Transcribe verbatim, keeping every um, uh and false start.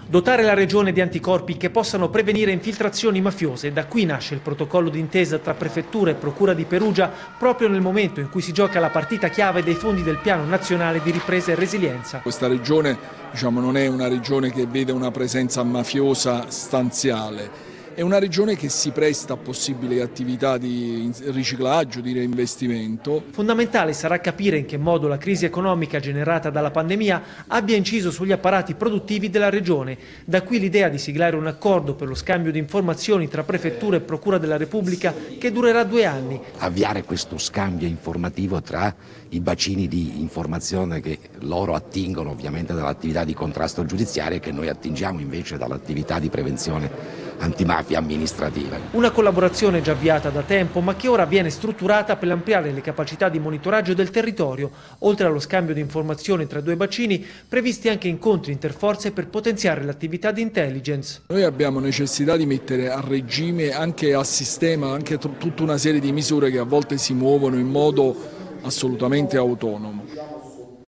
Dotare la regione di anticorpi che possano prevenire infiltrazioni mafiose. Da qui nasce il protocollo d'intesa tra Prefettura e Procura di Perugia proprio nel momento in cui si gioca la partita chiave dei fondi del Piano Nazionale di Ripresa e Resilienza. Questa regione, diciamo, non è una regione che vede una presenza mafiosa stanziale. È una regione che si presta a possibili attività di riciclaggio, di reinvestimento. Fondamentale sarà capire in che modo la crisi economica generata dalla pandemia abbia inciso sugli apparati produttivi della regione. Da qui l'idea di siglare un accordo per lo scambio di informazioni tra Prefettura e Procura della Repubblica che durerà due anni. Avviare questo scambio informativo tra i bacini di informazione che loro attingono ovviamente dall'attività di contrasto giudiziario e che noi attingiamo invece dall'attività di prevenzione antimafia amministrativa. Una collaborazione già avviata da tempo ma che ora viene strutturata per ampliare le capacità di monitoraggio del territorio. Oltre allo scambio di informazioni tra i due bacini, previsti anche incontri interforze per potenziare l'attività di intelligence. Noi abbiamo necessità di mettere a regime, anche a sistema, anche tutta una serie di misure che a volte si muovono in modo assolutamente autonomo.